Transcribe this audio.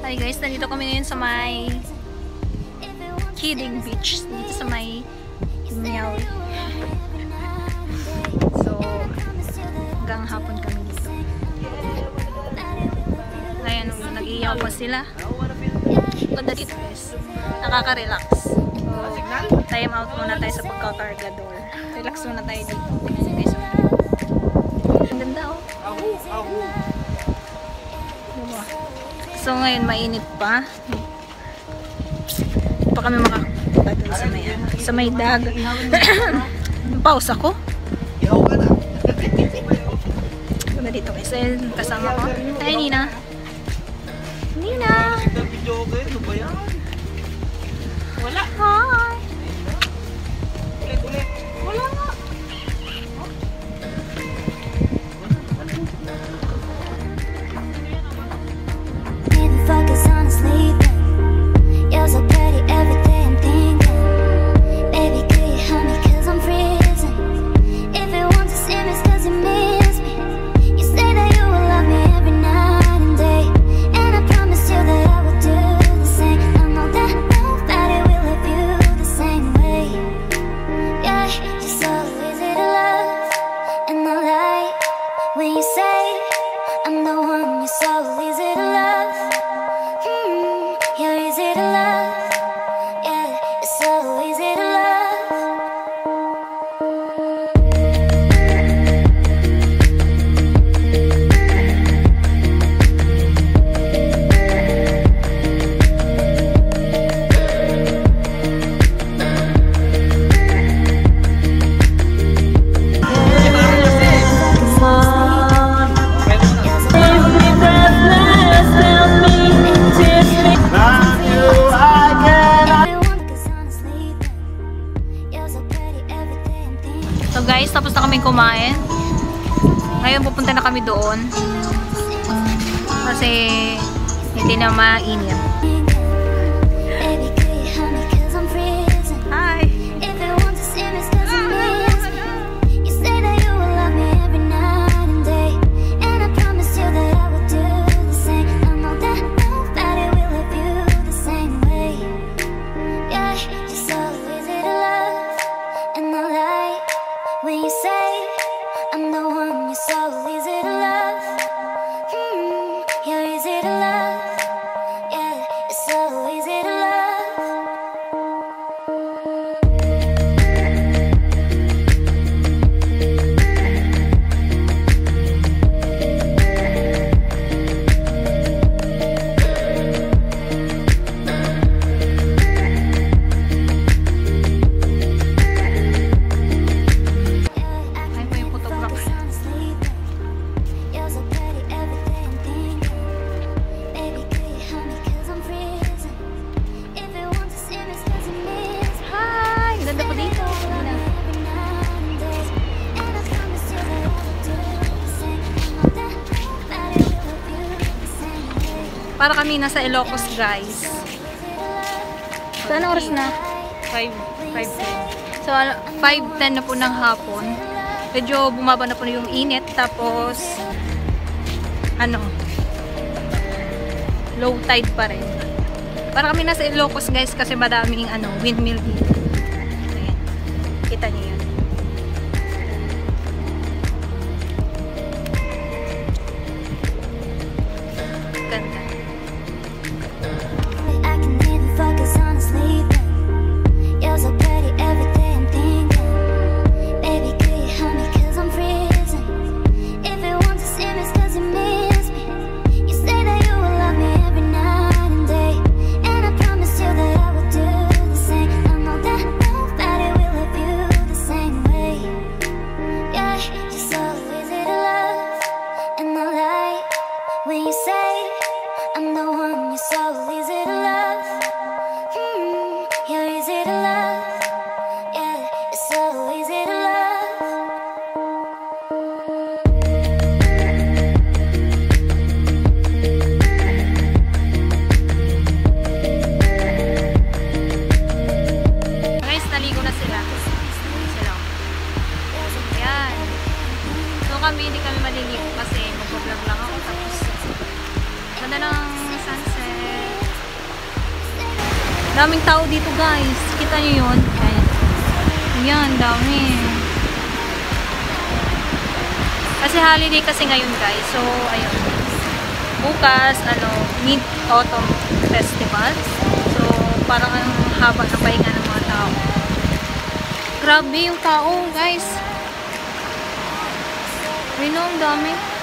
Hi guys, nandito kami ngayon sa may Kidding Beach. Dito sa may Miao. So, hanggang hapon kami dito. Ngayon, nag-iyaw pa sila. Ganda dito guys. Nakaka-relax. So, time out muna tayo sa pagkakargador. Relax muna tayo dito. Guys, ang ganda oh. So ngayon mainit pa. Hindi pa kami makapunta sa may dag. Pause ako. Ganda dito guys. Kasama ko. Hi Nina. Nina. Wala. Hi. Wala nga. Focus on sleeping. You're so pretty every day I'm thinking. Baby, could you help me cause I'm freezing. If you want to see me it's cause you miss me. You say that you will love me every night and day. And I promise you that I will do the same. I know that nobody will love you the same way. Yeah, you're so easy to love. And I like when you say I'm the one. You're so easy to love. You're easy to love, yeah, it's so easy to love. So guys, tapos na kami kumain. Ngayon pupunta na kami doon. Kasi hindi na mainit. Hi! When you say I'm the one, you're so easy to love. You're easy to love. Yeah, it's so easy to love. Para kami nasa Ilocos, guys. So, anong oras na? 5:10. So, 5:10 na po ng hapon. Medyo bumaba na po yung init. Tapos, low tide pa rin. Para kami nasa Ilocos, guys, kasi madaming windmill dito. Ayan. Kita niyo yan. Ganda. Daming tao dito guys. Kita nyo yun? Ayan. Ayan, dami. Kasi holiday kasi ngayon guys. So, ayun. Bukas, Mid-Autumn Festival. So, parang ang haba ng pahinga ng mga tao. Grabe yung tao guys. Ayun, ang dami.